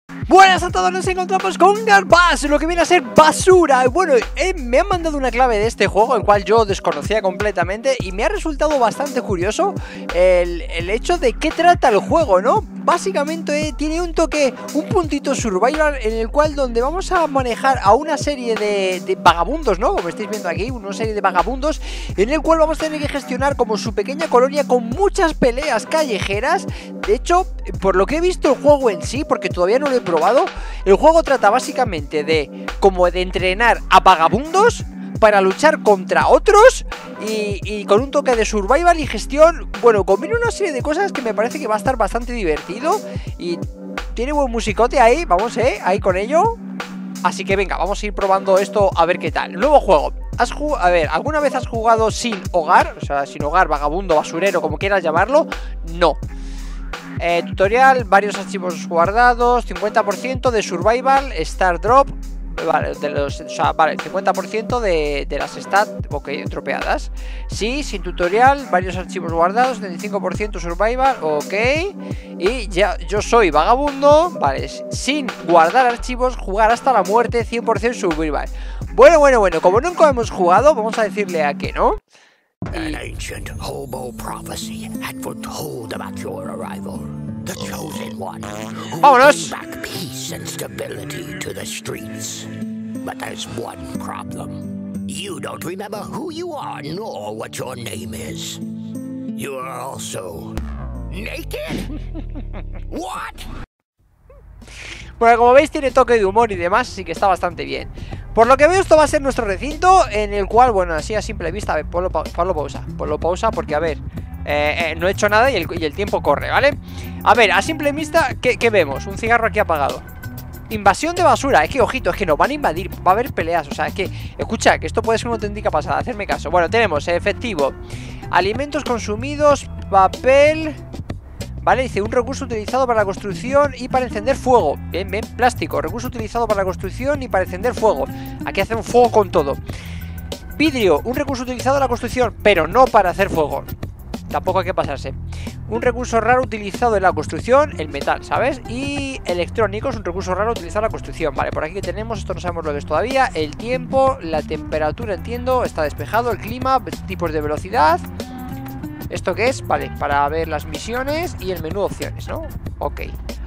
Buenas a todos, nos encontramos con Garbage, lo que viene a ser basura. Bueno, me han mandado una clave de este juego, el cual yo desconocía completamente, y me ha resultado bastante curioso el hecho de qué trata el juego, ¿no? Básicamente tiene un toque, un puntito survival, en el cual donde vamos a manejar a una serie de vagabundos, ¿no? Como estáis viendo aquí, una serie de vagabundos, en el cual vamos a tener que gestionar como su pequeña colonia con muchas peleas callejeras. De hecho, por lo que he visto el juego en sí, porque todavía no lo he probado, el juego trata básicamente de como de entrenar a vagabundos para luchar contra otros y con un toque de survival y gestión. Bueno, combina una serie de cosas que me parece que va a estar bastante divertido y tiene buen musicote ahí, vamos, ahí con ello. Así que venga, vamos a ir probando esto a ver qué tal. Nuevo juego. A ver, ¿alguna vez has jugado sin hogar? O sea, sin hogar, vagabundo, basurero, como quieras llamarlo. No. Tutorial, varios archivos guardados, 50% de survival, start drop. Vale, vale, el 50% de las stats, ok, dropeadas. Sí, sin tutorial, varios archivos guardados, 75% survival, ok. Y ya, yo soy vagabundo, vale, sin guardar archivos, jugar hasta la muerte, 100% survival. Bueno, como nunca hemos jugado, vamos a decirle a que no. An ancient hobo prophecy had foretold about your arrival. The chosen one who ¡vámonos! bring back peace and stability to the streets. But there's one problem. You don't remember who you are nor what your name is. You are also naked? What? Bueno, como veis tiene toque de humor y demás, así que está bastante bien. Por lo que veo esto va a ser nuestro recinto, en el cual, bueno, así a simple vista, a ver, ponlo pausa, porque a ver, no he hecho nada y el tiempo corre, ¿vale? A ver, a simple vista, ¿qué vemos? Un cigarro aquí apagado. Invasión de basura, es que ojito, es que nos van a invadir, va a haber peleas, o sea, es que, escucha, que esto puede ser una auténtica pasada, hacerme caso. Bueno, tenemos efectivo, alimentos consumidos, papel... Vale, dice un recurso utilizado para la construcción y para encender fuego. Bien, plástico, recurso utilizado para la construcción y para encender fuego. Aquí hacemos fuego con todo. Vidrio, un recurso utilizado en la construcción, pero no para hacer fuego. Tampoco hay que pasarse. Un recurso raro utilizado en la construcción, el metal, ¿sabes? Y electrónicos, un recurso raro utilizado en la construcción. Vale, por aquí que tenemos, esto no sabemos lo que es todavía. El tiempo, la temperatura, entiendo, está despejado. El clima, tipos de velocidad. ¿Esto qué es? Vale, para ver las misiones y el menú opciones, ¿no? Ok,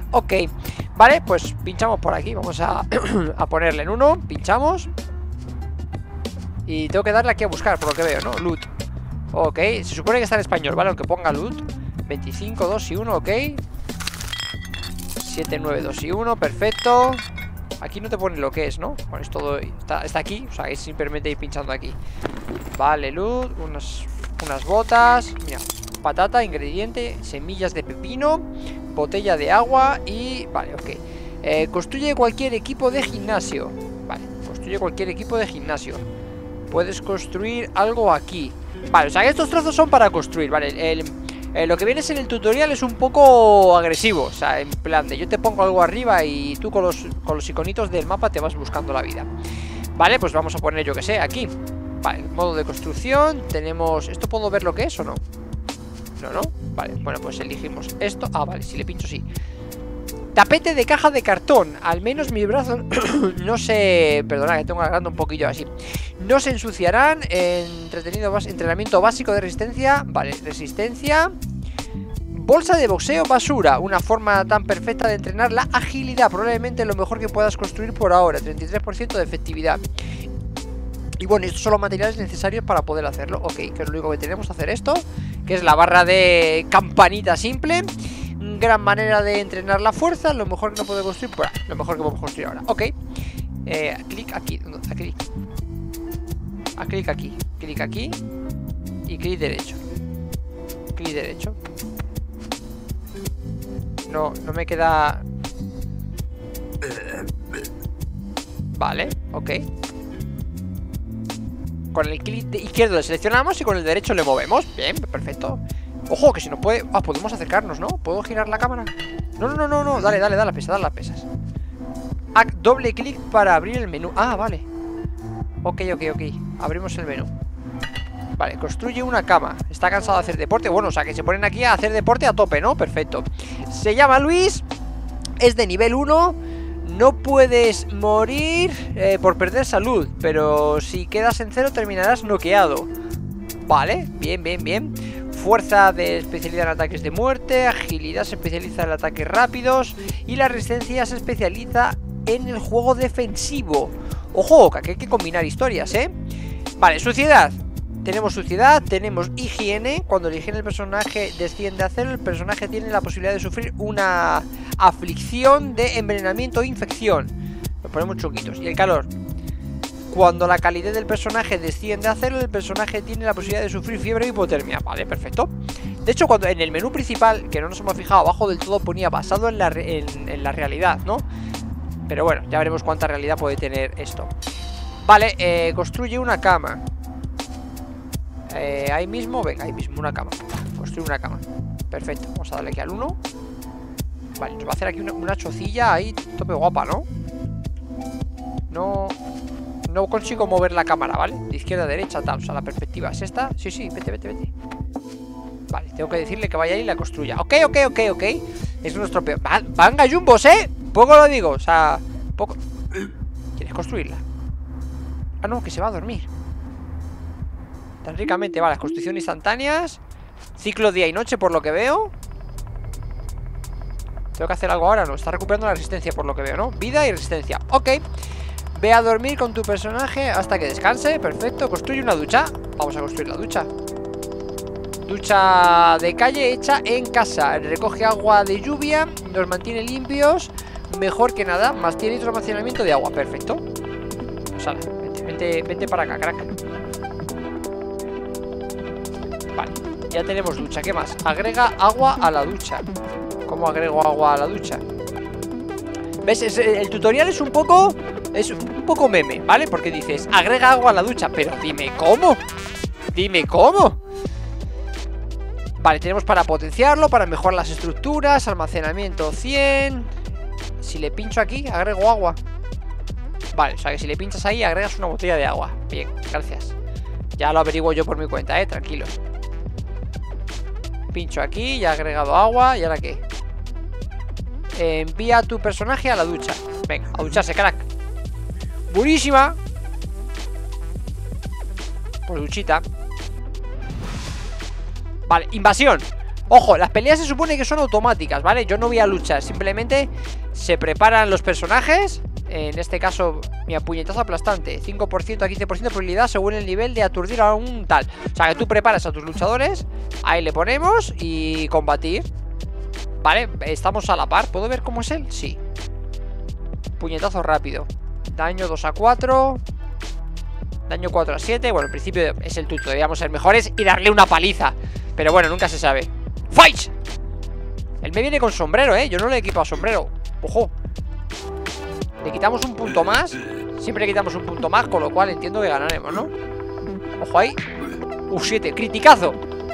vale, pues pinchamos por aquí. Vamos a ponerle en uno, pinchamos. Y tengo que darle aquí a buscar, por lo que veo, ¿no? Loot. Ok, se supone que está en español, ¿vale? Aunque ponga loot. 25, 2 y 1, ok. 7, 9, 2 y 1, perfecto. Aquí no te pone lo que es, ¿no? Bueno, es todo, está aquí, o sea, es simplemente ir pinchando aquí. Vale, loot, unas botas, mira, patata, ingrediente, semillas de pepino, botella de agua y... Vale, ok. Construye cualquier equipo de gimnasio. Vale, construye cualquier equipo de gimnasio. Puedes construir algo aquí. Vale, o sea que estos trozos son para construir, vale. Lo que viene en el tutorial es un poco agresivo. O sea, en plan de yo te pongo algo arriba y tú con los iconitos del mapa te vas buscando la vida. Vale, pues vamos a poner, yo que sé, aquí. Vale, modo de construcción. Tenemos... ¿Esto puedo ver lo que es o no? No. Vale, bueno, pues elegimos esto. Ah, vale, si le pincho sí. Tapete de caja de cartón. Al menos mis brazos no se... Perdona, que tengo agarrando un poquillo así. No se ensuciarán. Entrenamiento básico de resistencia. Vale, resistencia. Bolsa de boxeo basura. Una forma tan perfecta de entrenar la agilidad. Probablemente lo mejor que puedas construir por ahora. 33% de efectividad. Y bueno, estos son los materiales necesarios para poder hacerlo. Ok, que es lo único que tenemos que hacer esto. Que es la barra de campanita simple. Gran manera de entrenar la fuerza. Lo mejor que no puedo construir por ahí. Lo mejor que podemos construir ahora. Ok. Clic aquí. A clic. A clic aquí. Clic aquí. Y clic derecho. Clic derecho. No me queda... Vale, ok. Con el clic izquierdo le seleccionamos y con el derecho le movemos. Bien, perfecto. Ojo, que si nos puede... Ah, podemos acercarnos, ¿no? ¿Puedo girar la cámara? No. Dale las pesas, doble clic para abrir el menú. Ah, vale. Ok. Abrimos el menú. Vale, construye una cama. Está cansado de hacer deporte. Bueno, o sea que se ponen aquí a hacer deporte a tope, ¿no? Perfecto. Se llama Luis. Es de nivel 1. No puedes morir por perder salud, pero si quedas en 0 terminarás noqueado. Vale, bien, bien, bien. Fuerza de especialidad en ataques de muerte. Agilidad se especializa en ataques rápidos. Y la resistencia se especializa en el juego defensivo. Ojo, que aquí hay que combinar historias, ¿eh? Vale, suciedad. Tenemos suciedad, tenemos higiene. Cuando la higiene del personaje desciende a 0, el personaje tiene la posibilidad de sufrir una aflicción de envenenamiento o infección. Lo ponemos chunguitos. Y el calor. Cuando la calidad del personaje desciende a 0, el personaje tiene la posibilidad de sufrir fiebre o hipotermia. Vale, perfecto. De hecho, cuando en el menú principal, que no nos hemos fijado, abajo del todo ponía basado en la realidad, ¿no? Pero bueno, ya veremos cuánta realidad puede tener esto. Vale, construye una cama. Ahí mismo, venga, ahí mismo, una cama. Construye una cama. Perfecto, vamos a darle aquí al 1. Vale, nos va a hacer aquí una chocilla ahí, tope guapa, ¿no? No consigo mover la cámara, ¿vale? De izquierda a derecha, tal, o sea, la perspectiva es esta. Sí, sí, vete, vete, vete. Vale, tengo que decirle que vaya ahí y la construya. Ok. Es nuestro peor. Van gallumbos, ¿eh? Poco lo digo, o sea, poco. ¿Quieres construirla? Ah, no, que se va a dormir. Tan ricamente, vale, construcción instantáneas. Ciclo día y noche, por lo que veo. ¿Tengo que hacer algo ahora? No, está recuperando la resistencia, por lo que veo, ¿no? Vida y resistencia, ok. Ve a dormir con tu personaje hasta que descanse, perfecto. Construye una ducha. Vamos a construir la ducha. Ducha de calle hecha en casa. Recoge agua de lluvia, nos mantiene limpios. Mejor que nada, más tiene almacenamiento de agua, perfecto. Sale, vente para acá, crack. Vale, ya tenemos ducha, ¿qué más? Agrega agua a la ducha. ¿Cómo agrego agua a la ducha? ¿Ves? El tutorial es un poco meme, ¿vale? Porque dices, agrega agua a la ducha. Pero dime cómo. Dime cómo. Vale, tenemos para potenciarlo, para mejorar las estructuras. Almacenamiento 100. Si le pincho aquí, agrego agua. Vale, o sea que si le pinchas ahí, agregas una botella de agua. Bien, gracias. Ya lo averiguo yo por mi cuenta, tranquilos. Pincho aquí, ya he agregado agua. ¿Y ahora qué? Envía a tu personaje a la ducha. Venga, a ducharse, crack. Buenísima. Pues duchita. Vale, invasión. Ojo, las peleas se supone que son automáticas, ¿vale? Yo no voy a luchar, simplemente se preparan los personajes. En este caso, mi puñetazo aplastante 5% a 15% de probabilidad según el nivel de aturdir a un tal. O sea, que tú preparas a tus luchadores. Ahí le ponemos y combatir. Vale, estamos a la par. ¿Puedo ver cómo es él? Sí. Puñetazo rápido. Daño 2 a 4. Daño 4 a 7. Bueno, en principio es el tuto. Deberíamos ser mejores y darle una paliza. Pero bueno, nunca se sabe. ¡Fight! Él me viene con sombrero, Yo no le he equipado sombrero. Ojo. Le quitamos un punto más. Siempre le quitamos un punto más, con lo cual entiendo que ganaremos, ¿no? Ojo ahí. 7, criticazo.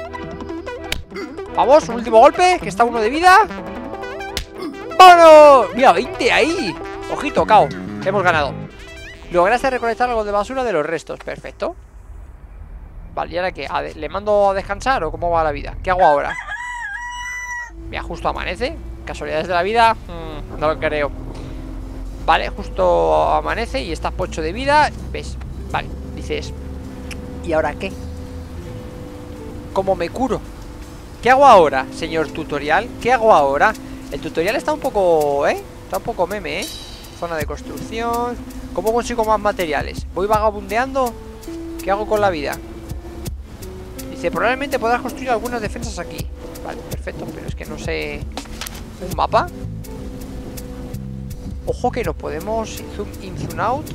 Vamos, un último golpe, que está 1 de vida. ¡Vámonos! Mira, 20 ahí. Ojito, cao, hemos ganado. Lograste recolectar algo de basura de los restos, perfecto. Vale, ¿y ahora qué? ¿Le mando a descansar o cómo va la vida? ¿Qué hago ahora? Mira, justo amanece. Casualidades de la vida, no lo creo. Vale, justo amanece y estás pocho de vida. ¿Ves? Vale, dices, ¿y ahora qué? ¿Cómo me curo? ¿Qué hago ahora, señor tutorial? ¿Qué hago ahora? El tutorial está un poco, está un poco meme, Zona de construcción. ¿Cómo consigo más materiales? ¿Voy vagabundeando? ¿Qué hago con la vida? Dice, probablemente podrás construir algunas defensas aquí. Vale, perfecto, pero es que no sé. ¿Un mapa? Ojo que nos podemos zoom in, zoom out.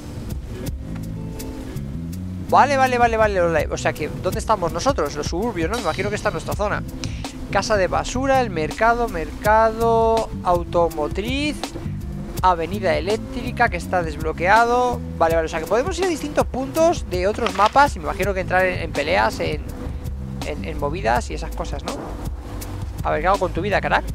Vale. O sea que, ¿dónde estamos nosotros? Los suburbios, ¿no? Me imagino que está en nuestra zona. Casa de basura, el mercado automotriz, avenida eléctrica que está desbloqueado. Vale, o sea que podemos ir a distintos puntos de otros mapas. Y me imagino que entrar en peleas, en movidas y esas cosas, ¿no? A ver, ¿qué hago con tu vida, carac?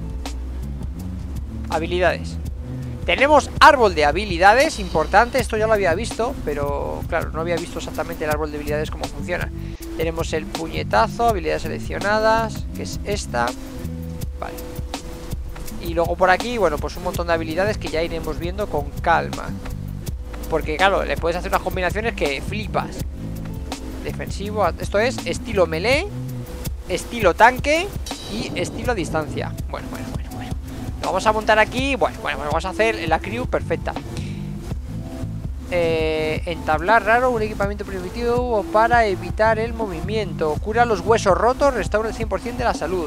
Habilidades. Tenemos árbol de habilidades, importante, esto ya lo había visto, pero claro, no había visto exactamente el árbol de habilidades cómo funciona. Tenemos el puñetazo, habilidades seleccionadas, que es esta. Vale. Y luego por aquí, bueno, pues un montón de habilidades que ya iremos viendo con calma. Porque claro, le puedes hacer unas combinaciones que flipas. Defensivo, esto es estilo melee, estilo tanque y estilo a distancia. Bueno. Lo vamos a montar aquí. Bueno, vamos a hacer la crew perfecta. Entablar raro, un equipamiento primitivo para evitar el movimiento. Cura los huesos rotos, restaura el 100% de la salud.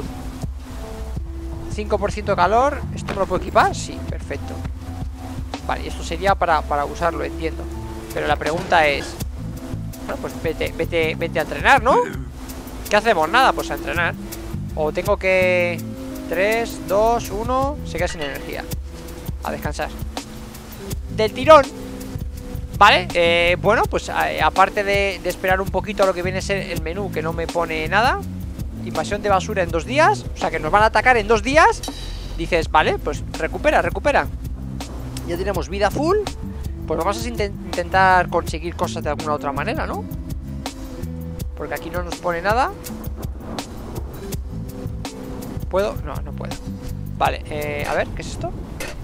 5% calor. ¿Esto me lo puedo equipar? Sí, perfecto. Vale, y esto sería para usarlo, entiendo. Pero la pregunta es... Bueno, pues vete a entrenar, ¿no? ¿Qué hacemos? Nada, pues a entrenar. O tengo que... 3, 2, 1... Se queda sin energía. A descansar. Del tirón. Vale, bueno, pues aparte de esperar un poquito a lo que viene a ser el menú, que no me pone nada. Invasión de basura en 2 días. O sea, que nos van a atacar en 2 días. Dices, vale, pues recupera. Ya tenemos vida full. Pues vamos a intentar conseguir cosas de alguna otra manera, ¿no? Porque aquí no nos pone nada. ¿Puedo? No, no puedo. Vale, a ver, ¿qué es esto?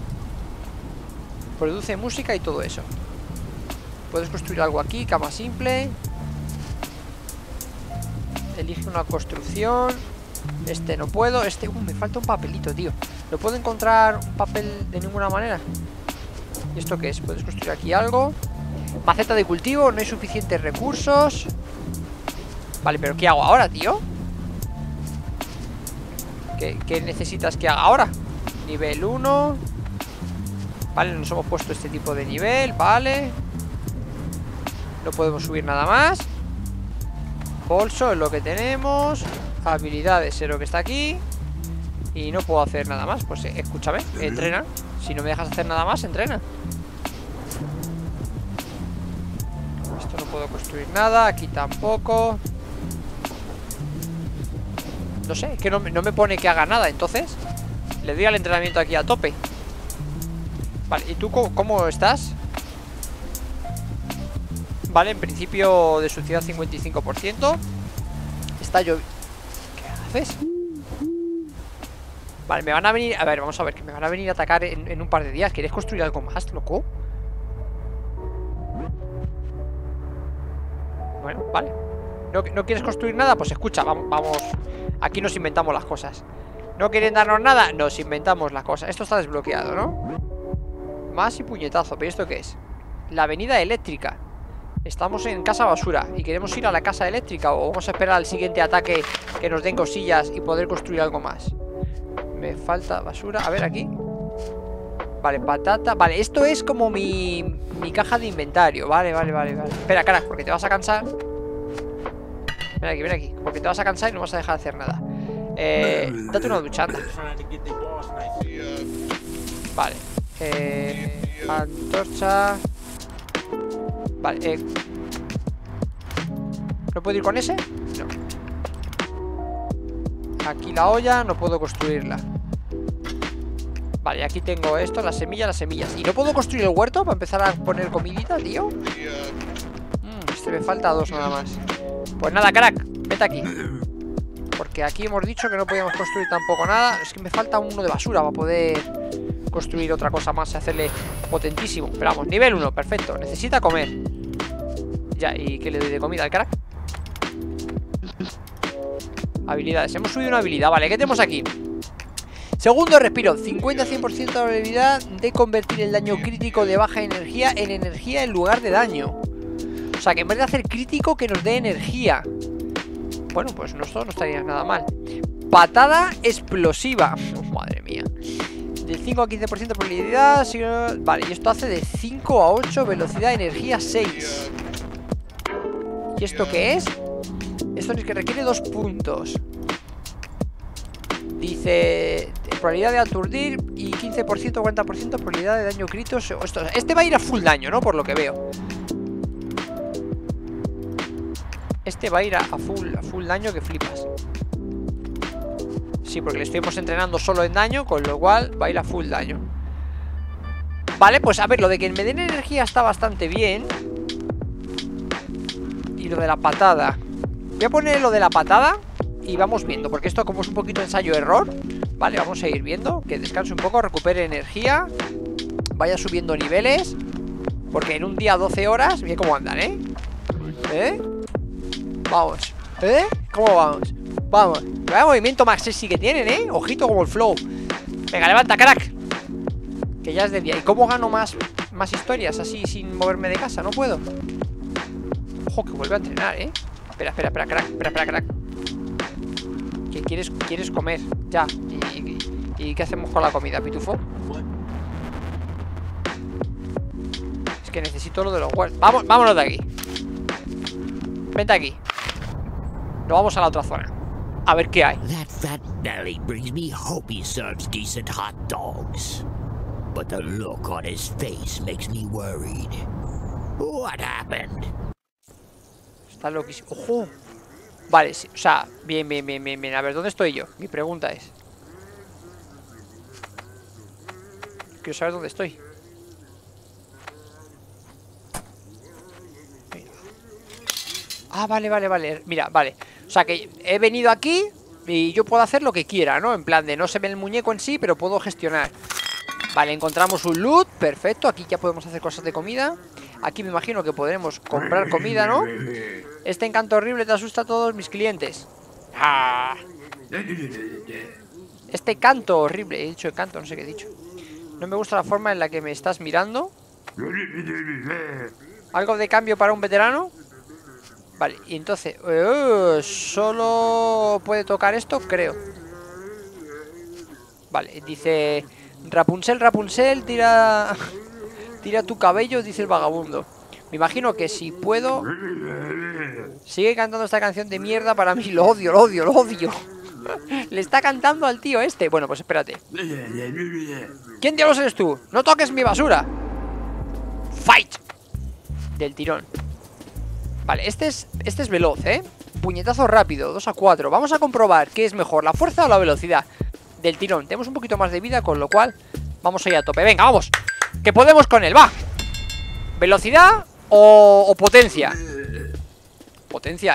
Produce música y todo eso. Puedes construir algo aquí, cama simple. Elige una construcción. Este no puedo. Este, me falta un papelito, tío. ¿No puedo encontrar un papel de ninguna manera? ¿Y esto qué es? ¿Puedes construir aquí algo? Maceta de cultivo, no hay suficientes recursos. Vale, pero ¿qué hago ahora, tío? ¿Qué necesitas que haga ahora? Nivel 1. Vale, nos hemos puesto este tipo de nivel. Vale. No podemos subir nada más. Bolso es lo que tenemos. Habilidades es lo que está aquí. Y no puedo hacer nada más. Pues escúchame, entrena. Si no me dejas hacer nada más, entrena. Esto no puedo construir nada. Aquí tampoco. No sé, es que no me pone que haga nada. Entonces le doy al entrenamiento aquí a tope. Vale, ¿y tú cómo estás? Vale, en principio de suciedad 55%. Está lloviendo. ¿Qué haces? Vale, me van a venir... A ver, vamos a ver, que me van a venir a atacar en un par de días. ¿Quieres construir algo más, loco? Bueno, vale. ¿No quieres construir nada? Pues escucha, vamos. Aquí nos inventamos las cosas. ¿No quieren darnos nada? Nos inventamos las cosas. Esto está desbloqueado, ¿no? Más y puñetazo. ¿Pero esto qué es? La avenida eléctrica. Estamos en casa basura y queremos ir a la casa eléctrica. O vamos a esperar al siguiente ataque, que nos den cosillas y poder construir algo más. Me falta basura. A ver, aquí. Vale, patata. Vale, esto es como mi caja de inventario. Vale. Espera, carajo, porque te vas a cansar. Ven aquí, porque te vas a cansar y no vas a dejar de hacer nada. Date una ducha, anda. Vale. Antorcha. Vale, ¿no puedo ir con ese? No. Aquí la olla, no puedo construirla. Vale, aquí tengo esto, las semillas. ¿Y no puedo construir el huerto para empezar a poner comidita, tío? Este me falta 2 nada más. Pues nada, crack, vete aquí. Porque aquí hemos dicho que no podíamos construir tampoco nada. Es que me falta uno de basura para poder construir otra cosa más y hacerle potentísimo. Pero vamos, nivel 1, perfecto. Necesita comer. Ya, ¿y qué le doy de comida al crack? Habilidades, hemos subido una habilidad. Vale, ¿qué tenemos aquí? Segundo respiro, 50-100% de habilidad de convertir el daño crítico de baja energía en energía en lugar de daño. O sea, que en vez de hacer crítico, que nos dé energía. Bueno, pues esto no estaría nada mal. Patada explosiva. Madre mía. De 5 a 15% de probabilidad. Vale, y esto hace de 5 a 8 velocidad, energía 6. ¿Y esto qué es? Esto es que requiere 2 puntos. Dice probabilidad de aturdir y 15%, 40% probabilidad de daño crítico. Este va a ir a full daño, ¿no? Por lo que veo. Este va a ir a full daño que flipas. Sí, porque le estuvimos entrenando solo en daño, con lo cual va a ir a full daño. Vale, pues a ver, lo de que me den energía está bastante bien. Y lo de la patada. Voy a poner lo de la patada, y vamos viendo, porque esto como es un poquito ensayo-error. Vale, vamos a ir viendo. Que descanse un poco, recupere energía, vaya subiendo niveles, porque en un día 12 horas, mira cómo andan, Vamos, ¿cómo vamos? Vamos, vaya movimiento más sexy que tienen, ojito como el flow. Venga, levanta, crack, que ya es de día. ¿Y cómo gano más historias así sin moverme de casa? No puedo. Ojo, que vuelve a entrenar, Espera, crack. ¿Qué quieres comer? Ya. ¿Y qué hacemos con la comida, pitufo? Es que necesito lo de los huevos. Vámonos de aquí. Vente aquí. Nos vamos a la otra zona. A ver qué hay. That fat belly brings me hope he serves decent hot dogs. But the look on his face makes me worried. What happened? Está loquísimo. ¡Ojo! Vale, sí, o sea, bien. A ver, ¿dónde estoy yo? Mi pregunta es. Quiero saber dónde estoy. Ah, vale. Mira, vale. O sea, que he venido aquí y yo puedo hacer lo que quiera, ¿no? En plan de no se ve el muñeco en sí, pero puedo gestionar. Vale, encontramos un loot. Perfecto, aquí ya podemos hacer cosas de comida. Aquí me imagino que podremos comprar comida, ¿no? Este encanto horrible te asusta a todos mis clientes. ¡Ah! Este canto horrible. He dicho encanto, no sé qué he dicho. No me gusta la forma en la que me estás mirando. ¿Algo de cambio para un veterano? Vale, y entonces solo puede tocar esto, creo. Vale, dice Rapunzel, tira tu cabello, dice el vagabundo. Me imagino que si puedo. Sigue cantando esta canción de mierda para mí. Lo odio. Le está cantando al tío este. Bueno, pues espérate. ¿Quién diablos eres tú? No toques mi basura. Fight. Del tirón. Vale, este es veloz, Puñetazo rápido, 2 a 4. Vamos a comprobar qué es mejor, la fuerza o la velocidad. Del tirón, tenemos un poquito más de vida, con lo cual vamos a ir a tope. Venga, vamos, que podemos con él, va. ¿Velocidad o potencia? Potencia,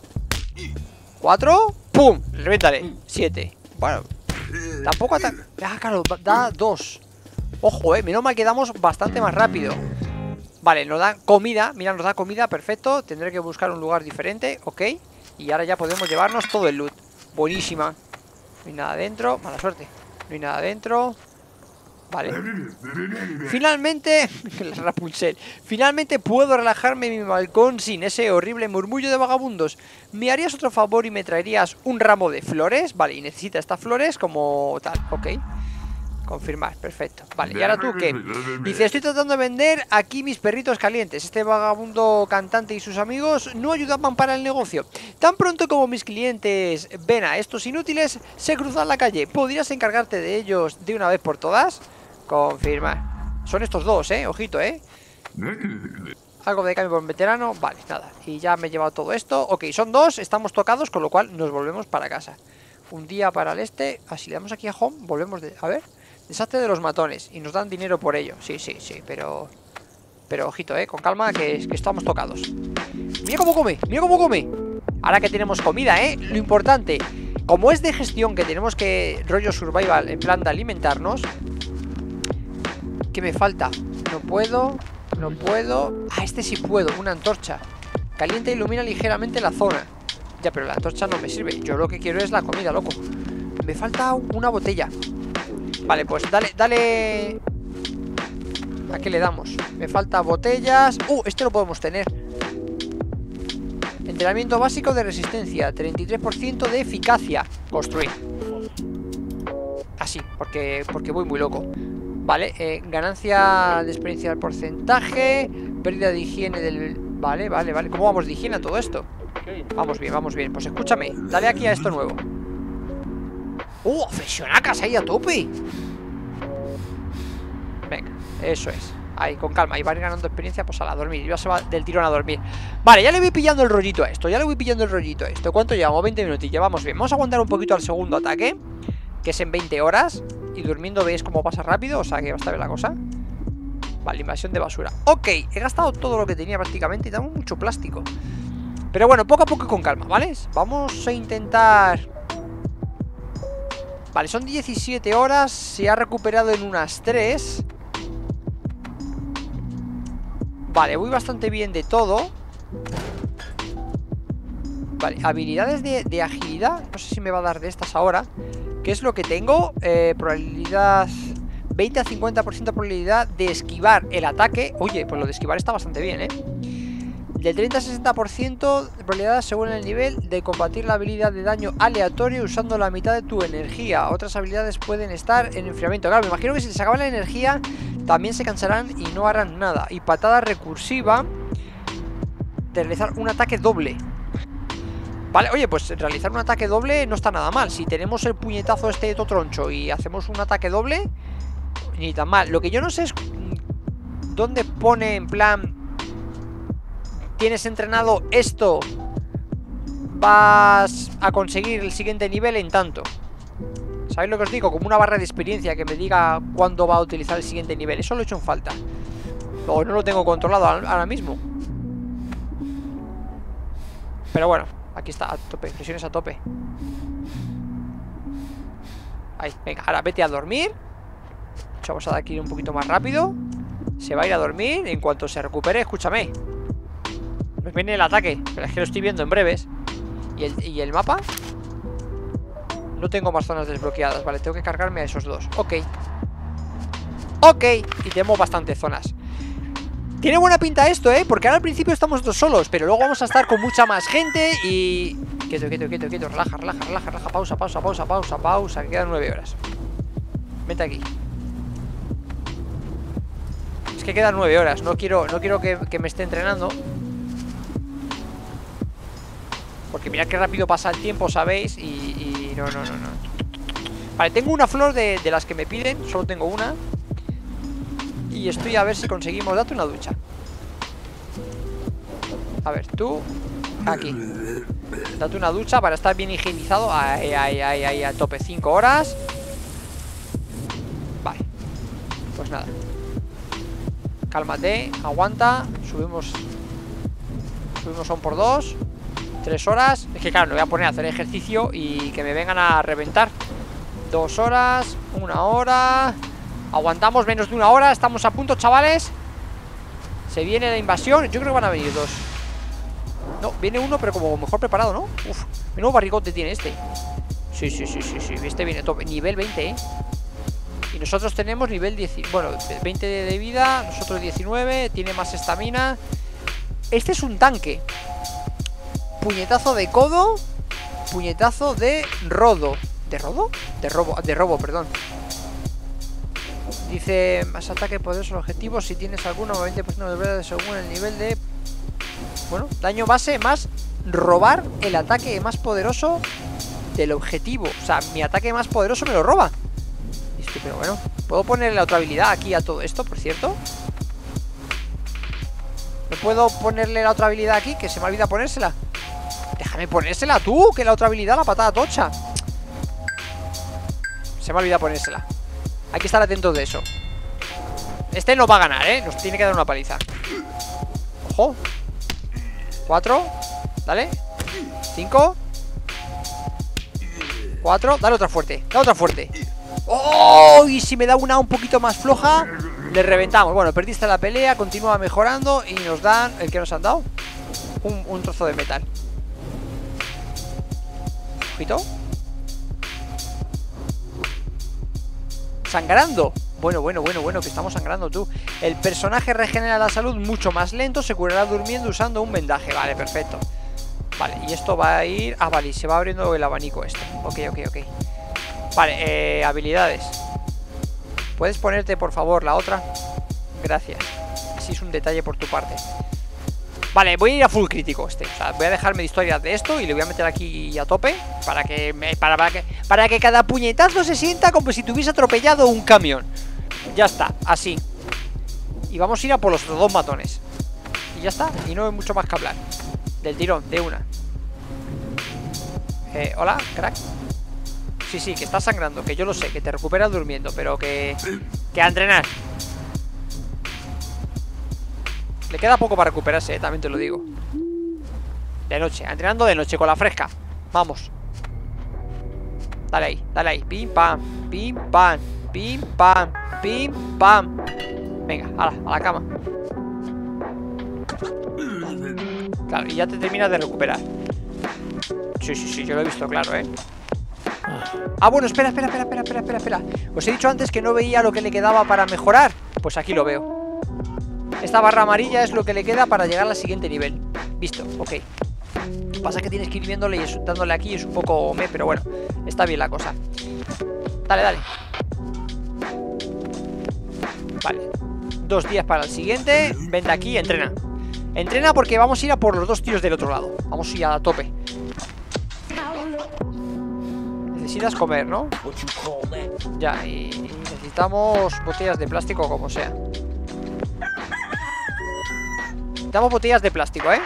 4, pum, revéntale. 7, bueno, tampoco claro, da 2. Ojo, menos mal que damos bastante más rápido. Vale, nos da comida, mira, nos da comida, perfecto. Tendré que buscar un lugar diferente, ok. Y ahora ya podemos llevarnos todo el loot. Buenísima. No hay nada dentro, mala suerte. No hay nada dentro. Vale. Finalmente, Rapunzel. Finalmente puedo relajarme en mi balcón sin ese horrible murmullo de vagabundos. ¿Me harías otro favor y me traerías un ramo de flores? Vale, y necesita estas flores como tal, ok. Confirmar, perfecto. Vale, ¿y ahora tú qué? Dice, estoy tratando de vender aquí mis perritos calientes. Este vagabundo cantante y sus amigos no ayudaban para el negocio. Tan pronto como mis clientes ven a estos inútiles, se cruzan la calle. ¿Podrías encargarte de ellos de una vez por todas? Confirmar. Son estos dos, ojito, Algo de cambio por un veterano. Vale, nada. Y ya me he llevado todo esto. Ok, son dos, estamos tocados, con lo cual nos volvemos para casa. Un día para el este. Así le damos aquí a home, volvemos de... A ver... Desastre de los matones. Y nos dan dinero por ello. Sí, pero ojito, con calma, que estamos tocados. Mira cómo come. Ahora que tenemos comida, lo importante, como es de gestión, que tenemos que rollo survival, en plan de alimentarnos. ¿Qué me falta? No puedo. Ah, este sí puedo, una antorcha. Calienta e ilumina ligeramente la zona. Ya, pero la antorcha no me sirve. Yo lo que quiero es la comida, loco. Me falta una botella. Vale, pues dale. ¿A qué le damos? Me faltan botellas. Este lo podemos tener. Entrenamiento básico de resistencia, 33% de eficacia. Construir. Así, porque voy muy loco. Vale, ganancia de experiencia al porcentaje. Pérdida de higiene del... Vale. ¿Cómo vamos de higiene a todo esto? Vamos bien. Pues escúchame, dale aquí a esto nuevo. Flexionacas ahí a tope. Venga, eso es. Ahí, con calma, y va a ir ganando experiencia, pues a dormir. Y ya se va del tirón a dormir. Vale, ya le voy pillando el rollito a esto. ¿Cuánto llevamos? 20 minutos y llevamos bien. Vamos a aguantar un poquito al segundo ataque, que es en 20 horas. Y durmiendo veis cómo pasa rápido. O sea que basta ver la cosa. Vale, invasión de basura. Ok, he gastado todo lo que tenía prácticamente. Y tengo mucho plástico. Pero bueno, poco a poco y con calma, ¿vale? Vamos a intentar... Vale, son 17 horas. Se ha recuperado en unas 3. Vale, voy bastante bien de todo. Vale, habilidades de agilidad. No sé si me va a dar de estas ahora. ¿Qué es lo que tengo? Probabilidad 20 a 50% de probabilidad de esquivar el ataque. Oye, pues lo de esquivar está bastante bien, ¿eh? Del 30 a 60% de probabilidad según el nivel de combatir la habilidad de daño aleatorio usando la mitad de tu energía. Otras habilidades pueden estar en enfriamiento. Claro, me imagino que si les acaba la energía también se cansarán y no harán nada. Y patada recursiva de realizar un ataque doble. Vale, oye, pues realizar un ataque doble no está nada mal. Si tenemos el puñetazo este de totroncho y hacemos un ataque doble, ni tan mal. Lo que yo no sé es dónde pone en plan... Tienes entrenado esto, vas a conseguir el siguiente nivel en tanto. ¿Sabéis lo que os digo? Como una barra de experiencia que me diga cuándo va a utilizar el siguiente nivel. Eso lo he hecho en falta. O no lo tengo controlado ahora mismo. Pero bueno, aquí está, a tope, presiones a tope. Ahí, venga, ahora vete a dormir. Vamos a dar aquí un poquito más rápido. Se va a ir a dormir en cuanto se recupere, escúchame. Nos viene el ataque, pero es que lo estoy viendo en breves. ¿Y el mapa? No tengo más zonas desbloqueadas. Vale, tengo que cargarme a esos dos. Ok. Ok, y tenemos bastantes zonas. Tiene buena pinta esto, porque ahora al principio estamos dos solos, pero luego vamos a estar con mucha más gente. Y... Quieto, quieto, quieto, quieto. Relaja, relaja, relaja, relaja. Pausa, pausa, pausa, pausa, pausa. Que quedan 9 horas. Vente aquí. Es que quedan 9 horas. No quiero que me esté entrenando. Porque mirad qué rápido pasa el tiempo, ¿sabéis? Y no. Vale, tengo una flor de las que me piden. Solo tengo una. Y estoy a ver si conseguimos. Date una ducha. A ver, tú. Aquí. Date una ducha para estar bien higienizado. Ahí, a tope. 5 horas. Vale. Pues nada. Cálmate, aguanta. Subimos a un por 2. 3 horas. Es que claro, me voy a poner a hacer ejercicio y que me vengan a reventar. 2 horas, 1 hora. Aguantamos menos de 1 hora. Estamos a punto, chavales. Se viene la invasión. Yo creo que van a venir 2. No, viene uno, pero como mejor preparado, ¿no? Uf, menudo barrigote tiene este. Sí. Este viene top, nivel 20, Y nosotros tenemos nivel 10. Bueno, 20 de vida. Nosotros 19. Tiene más estamina. Este es un tanque. Puñetazo de codo. Puñetazo de rodo. ¿De rodo? De robo, perdón. Dice, más ataque poderoso al objetivo. Si tienes alguno, 20% de verdad según el nivel de... Bueno, daño base más robar el ataque más poderoso del objetivo. O sea, mi ataque más poderoso me lo roba. Listo, pero bueno, ¿puedo ponerle la otra habilidad aquí a todo esto, por cierto? ¿No puedo ponerle la otra habilidad aquí? Que se me olvida ponérsela. Déjame ponérsela tú, que la otra habilidad, la patada tocha. Se me olvida ponérsela. Hay que estar atentos de eso. Este no va a ganar, nos tiene que dar una paliza. Ojo. 4. Dale. 5. 4. Dale otra fuerte. Dale otra fuerte. ¡Oh! Y si me da una un poquito más floja, le reventamos. Bueno, perdiste la pelea. Continúa mejorando. Y nos dan... ¿El que nos han dado? Un trozo de metal. Ojito. Sangrando. Bueno, que estamos sangrando, tú. El personaje regenera la salud mucho más lento. Se curará durmiendo usando un vendaje. Vale, perfecto. Vale, y esto va a ir... Ah, vale, se va abriendo el abanico este. Ok. Vale, habilidades. ¿Puedes ponerte, por favor, la otra? Gracias. Así es un detalle por tu parte. Vale, voy a ir a full crítico este. O sea, voy a dejarme de historias de esto y le voy a meter aquí a tope para que cada puñetazo se sienta como si tuviese atropellado un camión. Ya está, así. Y vamos a ir a por los otros 2 matones. Y ya está, y no hay mucho más que hablar. Del tirón, de una. Hola, crack. Sí, que estás sangrando, que yo lo sé, que te recuperas durmiendo, pero que a entrenar. Le queda poco para recuperarse, también te lo digo. De noche, entrenando de noche con la fresca. Vamos. Dale ahí, dale ahí. Pim, pam, pim, pam, pim, pam, pim, pam. Venga, ala, a la cama. Claro, y ya te terminas de recuperar. Sí, sí, sí, yo lo he visto claro, ¿eh? Ah, bueno, espera. Os he dicho antes que no veía lo que le quedaba para mejorar. Pues aquí lo veo. Esta barra amarilla es lo que le queda para llegar al siguiente nivel. Visto, ok. Pasa que tienes que ir viéndole y dándole aquí. Es un poco pero bueno, está bien la cosa. Dale, dale. Vale, 2 días para el siguiente. Vente aquí, entrena. Entrena porque vamos a ir a por los 2 tíos del otro lado. Vamos a ir a tope. Necesitas comer, ¿no? Ya, y necesitamos botellas de plástico como sea. Necesitamos botellas de plástico, ¿eh?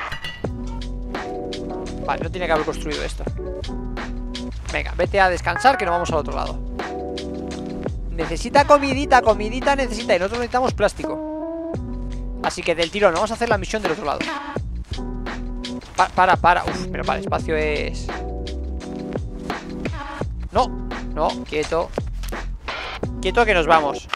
Vale, no tiene que haber construido esto. Venga, vete a descansar que nos vamos al otro lado. Necesita comidita, necesita. Y nosotros necesitamos plástico. Así que del tirón, vamos a hacer la misión del otro lado. Para. Uf, pero para el espacio es... No, quieto. Quieto que nos vamos.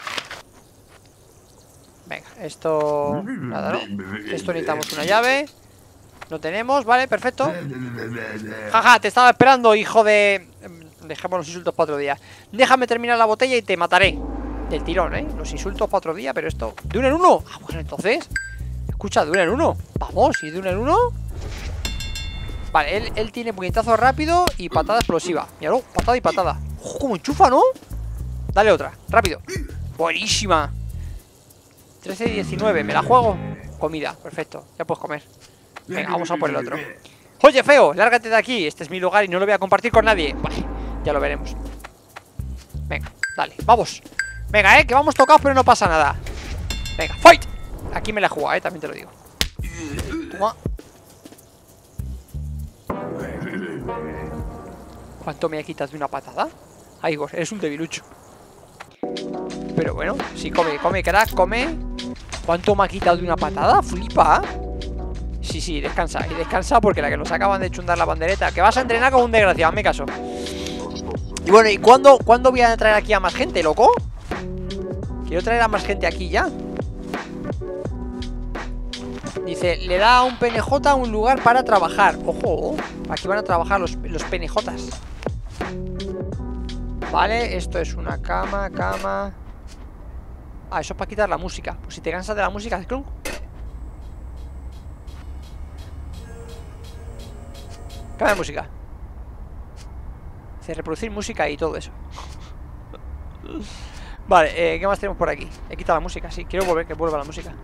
Venga, esto... Nada, ¿no? Esto necesitamos una llave. No tenemos, vale, perfecto. Jaja, te estaba esperando, hijo de... Dejemos los insultos para otro día. Déjame terminar la botella y te mataré. Del tirón, ¿eh? Los insultos para otro día, pero esto... ¿De 1 en 1? Ah, bueno, entonces... Escucha, de 1 en 1. Vamos, ¿y de 1 en 1? Vale, él tiene puñetazo rápido y patada explosiva. Míralo, patada y patada. ¡Ojo, cómo enchufa, ¿no? Dale otra, rápido. Buenísima. 13 y 19, me la juego. Comida, perfecto, ya puedes comer. Venga, vamos a por el otro. Oye, feo, lárgate de aquí. Este es mi lugar y no lo voy a compartir con nadie. Vale, ya lo veremos. Venga, dale, vamos. Venga, que vamos tocados pero no pasa nada. Venga, fight. Aquí me la he jugado, también te lo digo. Toma. ¿Cuánto me quitas de una patada? Ay, Igor, eres un debilucho. Pero bueno, sí, come, crack, come. ¿Cuánto me ha quitado de una patada? Flipa. Sí, descansa. Y descansa porque la que nos acaban de chundar la bandereta. Que vas a entrenar como un desgraciado, hazme caso. Y bueno, ¿y cuándo voy a traer aquí a más gente, loco? Quiero traer a más gente aquí ya. Dice, le da a un PNJ un lugar para trabajar. Ojo, aquí van a trabajar los PNJs. Vale, esto es una cama. Ah, eso es para quitar la música. Pues si te cansas de la música, haces clunk. Cambia de música. Dice reproducir música y todo eso. Vale, ¿qué más tenemos por aquí? He quitado la música, sí, quiero que vuelva la música.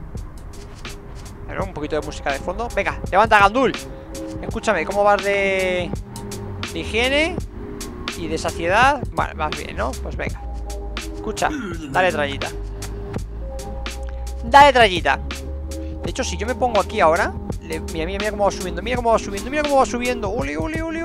Un poquito de música de fondo. Venga, levanta, Gandul. Escúchame, ¿cómo vas de higiene y de saciedad? Vale, vas bien, ¿no? Pues venga. Escucha, dale trallita. Dale trallita. De hecho, si yo me pongo aquí ahora, mira cómo va subiendo. Mira cómo va subiendo. Ole.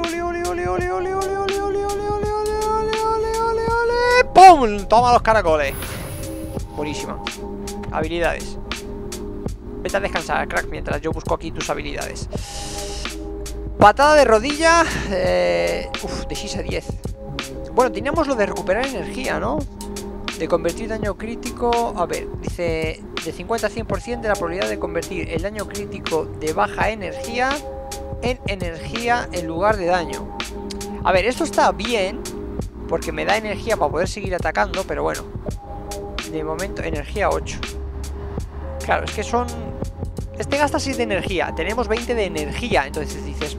¡Pum! Toma los caracoles. Buenísima. Habilidades. Vete a descansar, crack, mientras yo busco aquí tus habilidades. Patada de rodilla. De 6 a 10. Bueno, teníamos lo de recuperar energía, ¿no? De convertir daño crítico. A ver, dice de 50 a 100% de la probabilidad de convertir el daño crítico de baja energía en energía en lugar de daño. A ver, esto está bien porque me da energía para poder seguir atacando, pero bueno. De momento, energía 8. Claro, es que son... Este gasta 6 de energía. Tenemos 20 de energía. Entonces dices...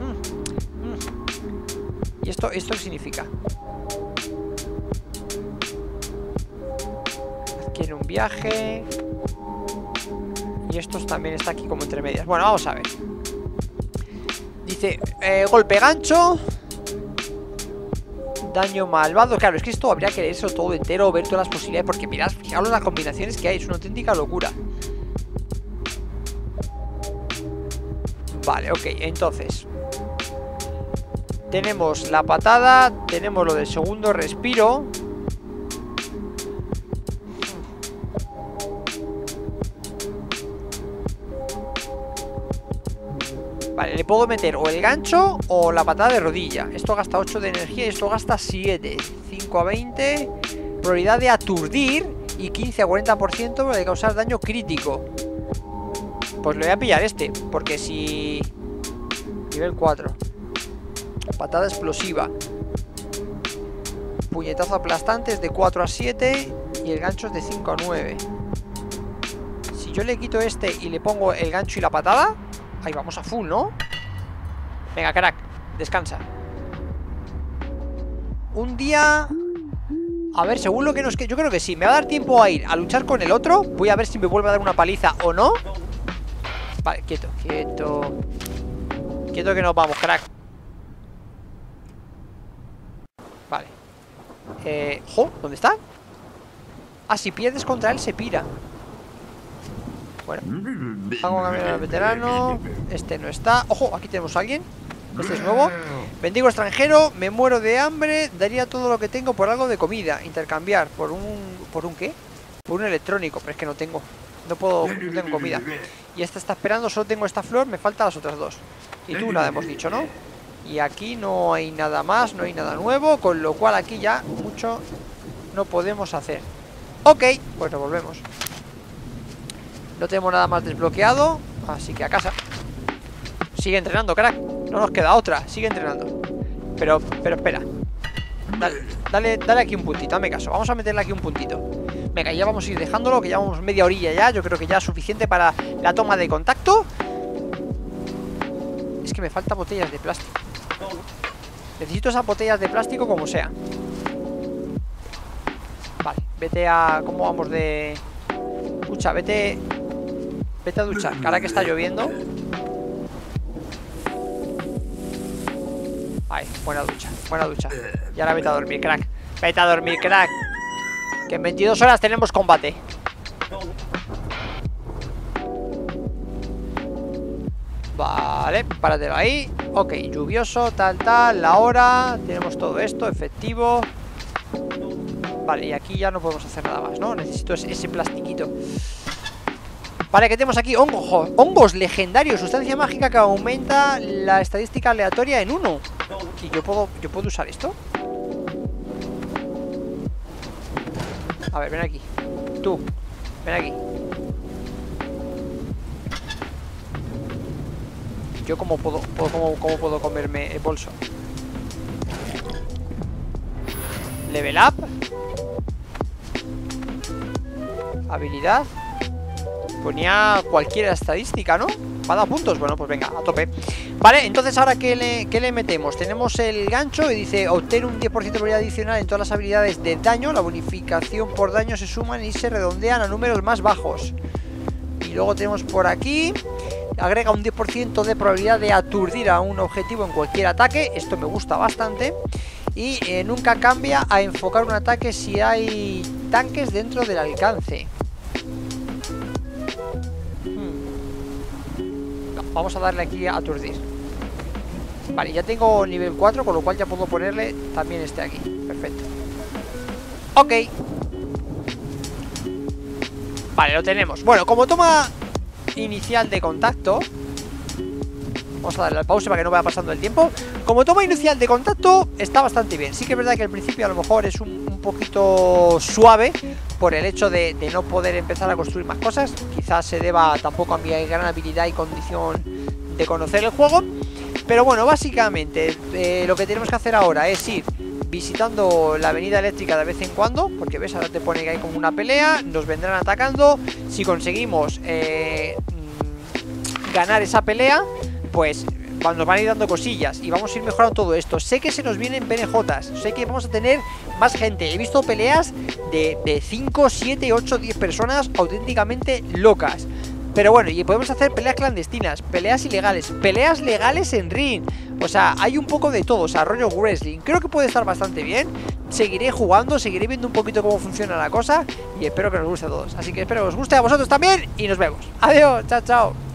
¿Y esto qué significa? Adquiere un viaje. Y estos también está aquí como entre medias. Bueno, vamos a ver. Dice... golpe gancho. Daño malvado. Claro, es que esto habría que leerlo todo entero, ver todas las posibilidades. Porque mirad, fijaros las combinaciones que hay. Es una auténtica locura. Vale, ok, entonces tenemos la patada, tenemos lo del segundo respiro. Vale, le puedo meter o el gancho o la patada de rodilla. Esto gasta 8 de energía y esto gasta 7. 5 a 20. Probabilidad de aturdir y 15 a 40% de causar daño crítico. Pues le voy a pillar este, porque si... Nivel 4. Patada explosiva. Puñetazo aplastante es de 4 a 7 y el gancho es de 5 a 9. Si yo le quito este y le pongo el gancho y la patada, ahí vamos a full, ¿no? Venga, crack, descansa. Un día... A ver, según lo que nos... Yo creo que sí, me va a dar tiempo a ir a luchar con el otro. Voy a ver si me vuelve a dar una paliza o no. Vale, quieto, quieto. Quieto que nos vamos, crack. Vale. ¿Dónde está? Ah, si pierdes contra él se pira. Bueno, hago cambiar al veterano. Este no está. Ojo, aquí tenemos a alguien. Este es nuevo. Bendigo extranjero, me muero de hambre. Daría todo lo que tengo por algo de comida. Intercambiar por un... ¿Por un qué? Por un electrónico, pero es que no tengo. No tengo comida. Y esta está esperando, solo tengo esta flor. Me faltan las otras dos. Y tú nada hemos dicho, ¿no? Y aquí no hay nada más, no hay nada nuevo. Con lo cual aquí ya mucho no podemos hacer. Ok, pues nos volvemos. No tenemos nada más desbloqueado, así que a casa. Sigue entrenando, crack. No nos queda otra, sigue entrenando. Pero espera. Dale aquí un puntito, dame caso. Vamos a meterle aquí un puntito. Venga, ya vamos a ir dejándolo, que llevamos media orilla ya. Yo creo que ya es suficiente para la toma de contacto. Es que me faltan botellas de plástico. Necesito esas botellas de plástico como sea. Vale, vete a... ¿Cómo vamos de...? Escucha, vete a duchar, que ahora que está lloviendo. Ahí, buena ducha, buena ducha. Y ahora vete a dormir, crack. Vete a dormir, crack. Que en 22 horas tenemos combate. Vale, páratelo ahí. Ok, lluvioso, tal, la hora. Tenemos todo esto, efectivo. Vale, y aquí ya no podemos hacer nada más, ¿no? Necesito ese plastiquito. Vale, ¿qué tenemos aquí? Hongos legendarios, sustancia mágica que aumenta la estadística aleatoria en 1. ¿Y yo puedo usar esto? A ver, ven aquí. Tú, ven aquí. ¿Yo cómo puedo comerme el bolso? Level up. Habilidad. Ponía cualquier estadística, ¿no? ¿Va a puntos? Bueno, pues venga, a tope. Vale, entonces ahora ¿qué le metemos? Tenemos el gancho y dice obtener un 10% de probabilidad adicional en todas las habilidades de daño. La bonificación por daño se suman y se redondean a números más bajos. Y luego tenemos por aquí, agrega un 10% de probabilidad de aturdir a un objetivo en cualquier ataque. Esto me gusta bastante. Y nunca cambia a enfocar un ataque si hay tanques dentro del alcance. Vamos a darle aquí a aturdir. Vale, ya tengo nivel 4, con lo cual ya puedo ponerle también este aquí. Perfecto. Ok. Vale, lo tenemos. Bueno, como toma inicial de contacto, vamos a darle al pause para que no vaya pasando el tiempo. Como toma inicial de contacto está bastante bien. Sí que es verdad que al principio a lo mejor es un poquito suave por el hecho de no poder empezar a construir más cosas. Quizás se deba tampoco a mi gran habilidad y condición de conocer el juego. Pero bueno, básicamente lo que tenemos que hacer ahora es ir visitando la avenida eléctrica de vez en cuando, porque ves, ahora te pone que hay como una pelea, nos vendrán atacando. Si conseguimos ganar esa pelea, pues nos van a ir dando cosillas y vamos a ir mejorando todo esto. Sé que se nos vienen PNJs, sé que vamos a tener más gente. He visto peleas de 5, 7, 8, 10 personas auténticamente locas. Pero bueno, y podemos hacer peleas clandestinas, peleas ilegales, peleas legales en ring. O sea, hay un poco de todo, o sea, rollo wrestling. Creo que puede estar bastante bien. Seguiré jugando, seguiré viendo un poquito cómo funciona la cosa y espero que nos guste a todos. Así que espero que os guste a vosotros también y nos vemos. Adiós, chao, chao.